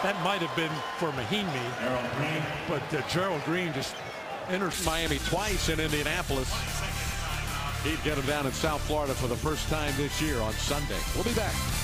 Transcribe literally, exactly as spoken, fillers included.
That might have been for Mahinmi, but uh, Gerald Green just enters Miami twice in Indianapolis. He'd get him down in South Florida for the first time this year on Sunday. We'll be back.